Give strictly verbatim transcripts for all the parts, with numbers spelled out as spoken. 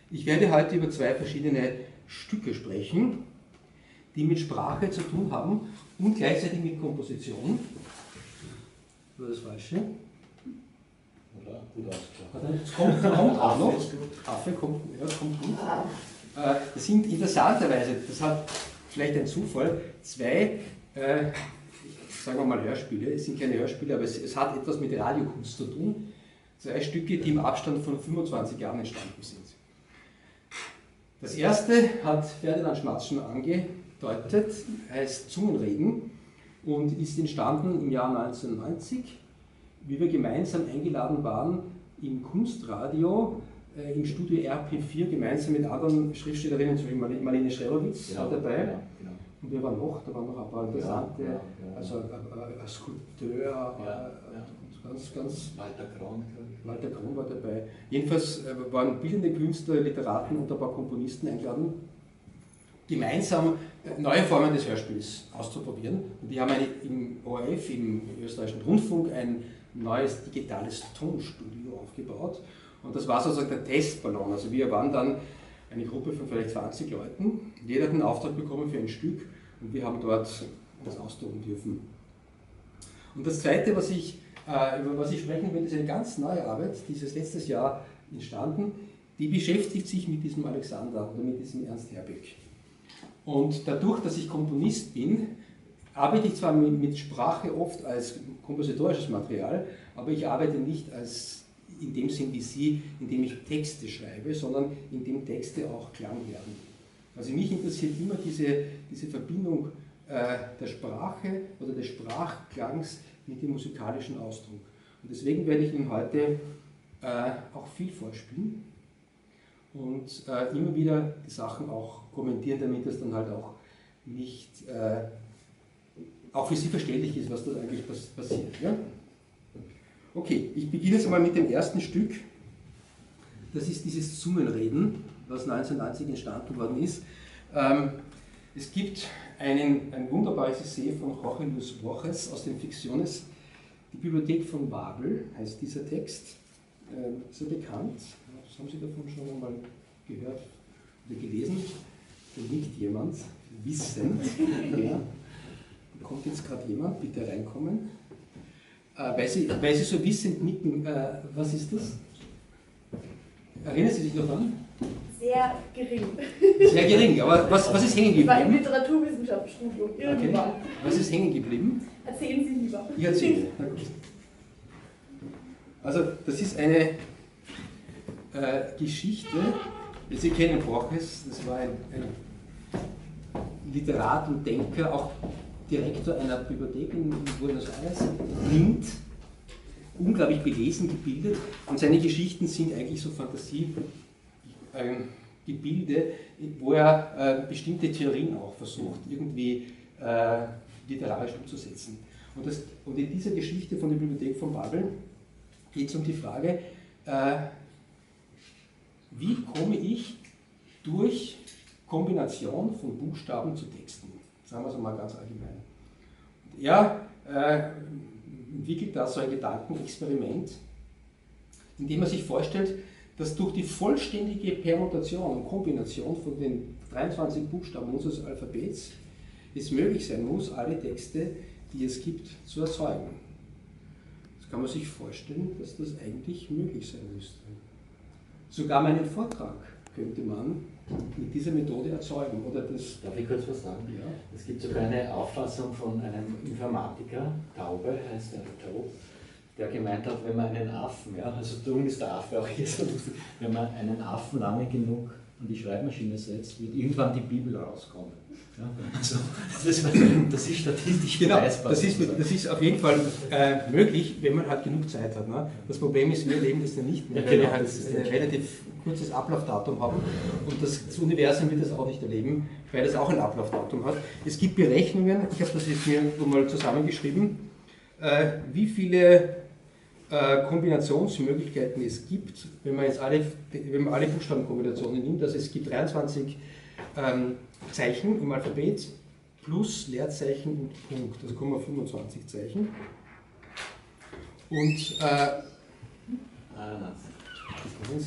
Ich werde heute über zwei verschiedene Stücke sprechen, die mit Sprache zu tun haben und gleichzeitig mit Komposition. War das Falsche? Oder gut ausgesprochen. Es kommt, kommt auch noch. Affe kommt, ja, kommt gut. Das sind interessanterweise, das hat vielleicht ein Zufall, zwei, äh, sagen wir mal Hörspiele, es sind keine Hörspiele, aber es, es hat etwas mit Radiokunst zu tun. Zwei Stücke, die im Abstand von fünfundzwanzig Jahren entstanden sind. Das erste hat Ferdinand Schmatz schon angedeutet, heißt Zungenreden und ist entstanden im Jahr neunzehnhundertneunzig, wie wir gemeinsam eingeladen waren im Kunstradio, äh, im Studio R P vier, gemeinsam mit anderen Schriftstellerinnen, zum Beispiel Marlene Schreberwitz genau, war dabei. Genau, genau. Und wer war noch? Da waren noch ein paar interessante, ja, ja, ja. also ein, ein Skulpteur, ja, ja. ganz, ganz. Walter Kron, glaube ich. Walter Kron war dabei. Jedenfalls waren bildende Künstler, Literaten und ein paar Komponisten eingeladen, gemeinsam neue Formen des Hörspiels auszuprobieren. Und die haben eine, im O R F, im österreichischen Rundfunk, ein neues digitales Tonstudio aufgebaut. Und das war sozusagen der Testballon. Also wir waren dann eine Gruppe von vielleicht zwanzig Leuten. Jeder hat einen Auftrag bekommen für ein Stück und wir haben dort das austoben dürfen. Und das Zweite, was ich, äh, über was ich sprechen will, ist eine ganz neue Arbeit, die ist letztes Jahr entstanden. Die beschäftigt sich mit diesem Alexander oder mit diesem Ernst Herbeck. Und dadurch, dass ich Komponist bin, arbeite ich zwar mit, mit Sprache oft als kompositorisches Material, aber ich arbeite nicht als in dem Sinn wie Sie, indem ich Texte schreibe, sondern indem Texte auch Klang werden. Also mich interessiert immer diese, diese Verbindung äh, der Sprache oder des Sprachklangs mit dem musikalischen Ausdruck. Und deswegen werde ich Ihnen heute äh, auch viel vorspielen und äh, immer wieder die Sachen auch kommentieren, damit es dann halt auch nicht äh, auch für Sie verständlich ist, was da eigentlich passiert. Ja? Okay, ich beginne jetzt einmal mit dem ersten Stück. Das ist dieses Zungenreden, was neunzehnhundertneunzig entstanden worden ist. Ähm, es gibt einen, ein wunderbares Essay von Jorge Luis Borges aus den Ficciones. Die Bibliothek von Babel heißt dieser Text. Ähm, sehr bekannt. Das haben Sie davon schon einmal gehört oder gelesen? Da nickt jemand, wissend. Ja. Da kommt jetzt gerade jemand, bitte reinkommen. Äh, weil, Sie, weil Sie so wissend nicken, äh, was ist das? Erinnern Sie sich noch an? Sehr gering. Sehr gering, aber was, was ist hängen geblieben? Ich war im Literaturwissenschaftsstudium irgendwann. Okay. Was ist hängen geblieben? Erzählen Sie lieber. Ich erzähle. Na gut. Also, das ist eine äh, Geschichte, Sie kennen Borges, das war ein, ein Literat und Denker, auch Direktor einer Bibliothek in Buenos Aires, blind, unglaublich belesen, gebildet und seine Geschichten sind eigentlich so Fantasiegebilde, äh, wo er äh, bestimmte Theorien auch versucht, irgendwie äh, literarisch umzusetzen. Und, das, und in dieser Geschichte von der Bibliothek von Babel geht es um die Frage, äh, wie komme ich durch Kombination von Buchstaben zu Texten? Sagen wir es mal ganz allgemein. Und er äh, entwickelt da so ein Gedankenexperiment, in dem er sich vorstellt, dass durch die vollständige Permutation und Kombination von den dreiundzwanzig Buchstaben unseres Alphabets es möglich sein muss, alle Texte, die es gibt, zu erzeugen. Das kann man sich vorstellen, dass das eigentlich möglich sein müsste. Sogar meinen Vortrag könnte man mit dieser Methode erzeugen. Oder das Darf ich kurz was sagen? Ja. Es gibt sogar eine Auffassung von einem Informatiker, Taube heißt er, Taube, der gemeint hat, wenn man einen Affen, ja, also dumm ist der Affe auch hier so lustig, wenn man einen Affen lange genug an die Schreibmaschine setzt, wird irgendwann die Bibel rauskommen. Ja, also, das, das ist statistisch genau, beweisbar. Das ist, das ist auf jeden Fall äh, möglich, wenn man halt genug Zeit hat. Ne? Das Problem ist, wir leben das ja nicht mehr, ja, weil genau, wir halt ein relativ kurzes Ablaufdatum haben und das, das Universum wird das auch nicht erleben, weil es auch ein Ablaufdatum hat. Es gibt Berechnungen, ich habe das jetzt mir mal zusammengeschrieben, äh, wie viele äh, Kombinationsmöglichkeiten es gibt, wenn man jetzt alle, wenn man alle Buchstabenkombinationen nimmt. Also es gibt dreiundzwanzig ähm, Zeichen im Alphabet plus Leerzeichen und Punkt, also kommen wir fünfundzwanzig Zeichen. Und äh, Ananas. Sie,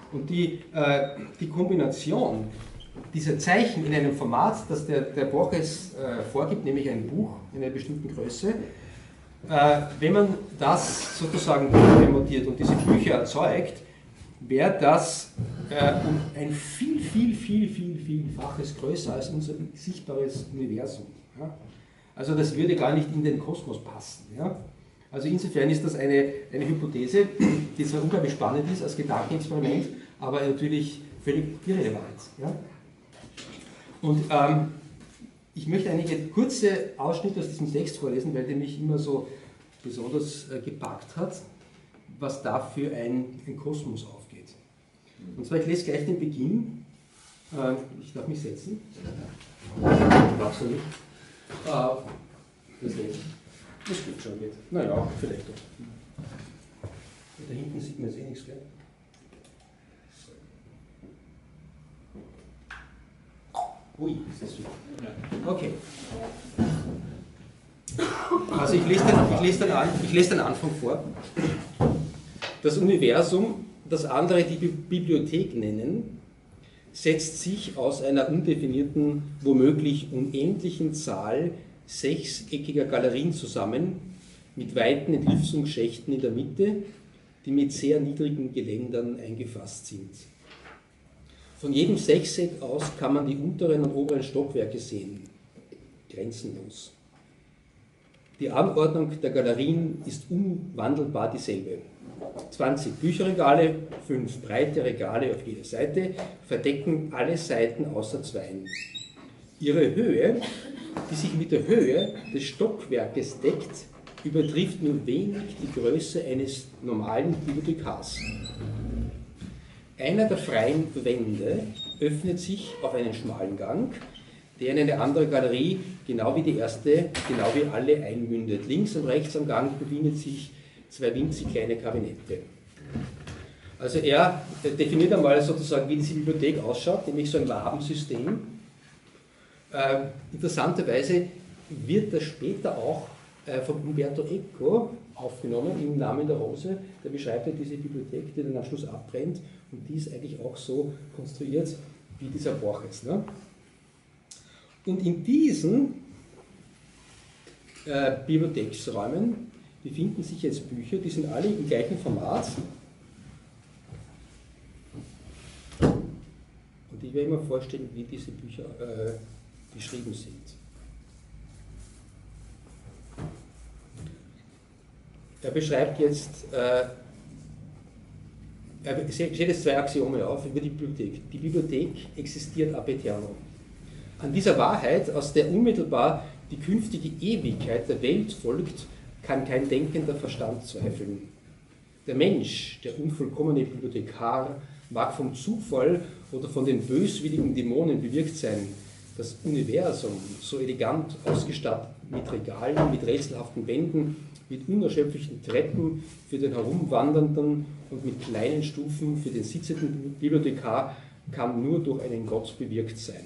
Und die, äh, die Kombination dieser Zeichen in einem Format, das der, der Borges äh, vorgibt, nämlich ein Buch in einer bestimmten Größe, äh, wenn man das sozusagen montiert und diese Bücher erzeugt, wäre das äh, um ein viel, viel, viel, viel, vielfaches größer als unser sichtbares Universum. Ja? Also das würde gar nicht in den Kosmos passen. Ja? Also insofern ist das eine, eine Hypothese, die zwar unglaublich spannend ist als Gedankenexperiment, aber natürlich völlig irrelevant. Ja? Und ähm, ich möchte einige kurze Ausschnitte aus diesem Text vorlesen, weil der mich immer so besonders äh, gepackt hat, was da für ein, ein Kosmos aufgeht. Und zwar, ich lese gleich den Beginn. Äh, ich darf mich setzen. Brauchst du nicht? Äh, das lesen. Das geht schon, geht. Naja, vielleicht doch. Da hinten sieht man jetzt eh nichts, gell? Ui, ist das super. Okay. Also ich lese, den, ich, lese den an, ich lese den Anfang vor. Das Universum, das andere die Bibliothek nennen, setzt sich aus einer undefinierten, womöglich unendlichen Zahl sechseckiger Galerien zusammen, mit weiten Entlüftungsschächten in der Mitte, die mit sehr niedrigen Geländern eingefasst sind. Von jedem Sechseck aus kann man die unteren und oberen Stockwerke sehen, grenzenlos. Die Anordnung der Galerien ist unwandelbar dieselbe. zwanzig Bücherregale, fünf breite Regale auf jeder Seite, verdecken alle Seiten außer zweien. Ihre Höhe, die sich mit der Höhe des Stockwerkes deckt, übertrifft nur wenig die Größe eines normalen Bibliothekars. Einer der freien Wände öffnet sich auf einen schmalen Gang, der in eine andere Galerie, genau wie die erste, genau wie alle einmündet. Links und rechts am Gang befinden sich zwei winzig kleine Kabinette. Also er definiert einmal sozusagen, wie diese Bibliothek ausschaut, nämlich so ein Wabensystem. Äh, interessanterweise wird das später auch äh, von Umberto Eco aufgenommen, im Namen der Rose. Der beschreibt ja diese Bibliothek, die dann am Schluss abbrennt, und die ist eigentlich auch so konstruiert wie dieser Borges. Ne? Und in diesen äh, Bibliotheksräumen befinden sich jetzt Bücher, die sind alle im gleichen Format. Und ich werde mir vorstellen, wie diese Bücher äh, beschrieben sind. Er beschreibt jetzt, äh, er stellt jetzt zwei Axiome auf über die Bibliothek. Die Bibliothek existiert ab aeterno. An dieser Wahrheit, aus der unmittelbar die künftige Ewigkeit der Welt folgt, kann kein denkender Verstand zweifeln. Der Mensch, der unvollkommene Bibliothekar, mag vom Zufall oder von den böswilligen Dämonen bewirkt sein. Das Universum, so elegant ausgestattet mit Regalen, mit rätselhaften Wänden, mit unerschöpflichen Treppen für den Herumwandernden und mit kleinen Stufen für den sitzenden Bibliothekar, kann nur durch einen Gott bewirkt sein.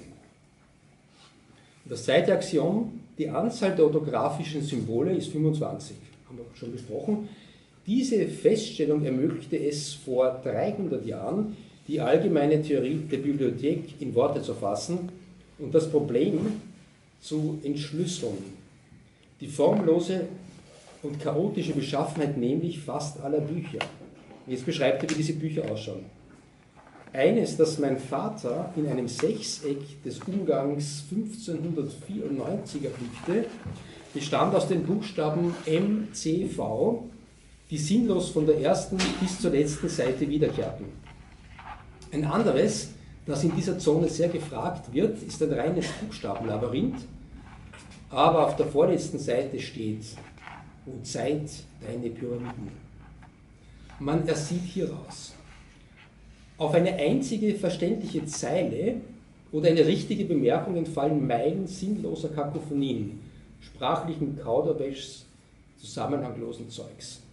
Das zweite Axiom, die Anzahl der orthografischen Symbole ist fünfundzwanzig, haben wir schon besprochen. Diese Feststellung ermöglichte es vor dreihundert Jahren, die allgemeine Theorie der Bibliothek in Worte zu fassen und das Problem zu entschlüsseln. Die formlose und chaotische Beschaffenheit nämlich fast aller Bücher. Jetzt beschreibt er, wie diese Bücher ausschauen. Eines, das mein Vater in einem Sechseck des Umgangs fünfzehnhundertvierundneunzig erblickte, bestand aus den Buchstaben M C V, die sinnlos von der ersten bis zur letzten Seite wiederkehrten. Ein anderes, das in dieser Zone sehr gefragt wird, ist ein reines Buchstabenlabyrinth, aber auf der vorletzten Seite steht: O Zeit, deine Pyramiden. Man ersieht hieraus: Auf eine einzige verständliche Zeile oder eine richtige Bemerkung entfallen Meilen sinnloser Kakophonien, sprachlichen Kauderwelschs, zusammenhanglosen Zeugs.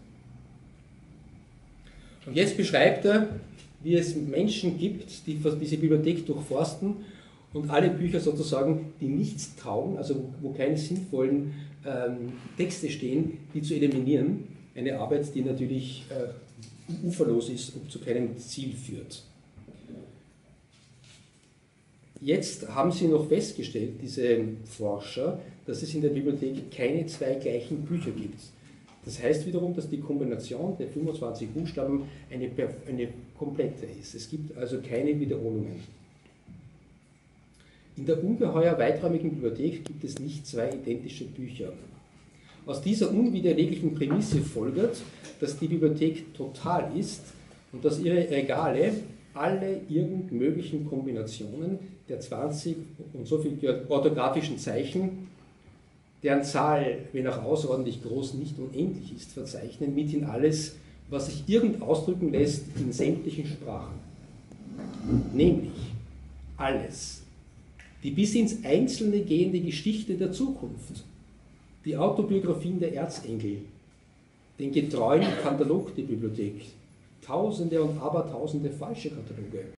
Und jetzt beschreibt er, wie es Menschen gibt, die diese Bibliothek durchforsten und alle Bücher sozusagen, die nichts taugen, also wo keine sinnvollen ähm, Texte stehen, die zu eliminieren. Eine Arbeit, die natürlich äh, uferlos ist und zu keinem Ziel führt. Jetzt haben sie noch festgestellt, diese Forscher, dass es in der Bibliothek keine zwei gleichen Bücher gibt. Das heißt wiederum, dass die Kombination der fünfundzwanzig Buchstaben eine, eine komplette ist. Es gibt also keine Wiederholungen. In der ungeheuer weiträumigen Bibliothek gibt es nicht zwei identische Bücher. Aus dieser unwiderleglichen Prämisse folgert, dass die Bibliothek total ist und dass ihre Regale alle irgend möglichen Kombinationen der zwanzig und so viel orthografischen Zeichen, deren Zahl, wenn auch außerordentlich groß, nicht unendlich ist, verzeichnen, mithin alles, was sich irgend ausdrücken lässt in sämtlichen Sprachen. Nämlich alles. Die bis ins Einzelne gehende Geschichte der Zukunft, die Autobiografien der Erzengel, den getreuen Katalog der Bibliothek, Tausende und Abertausende falsche Kataloge,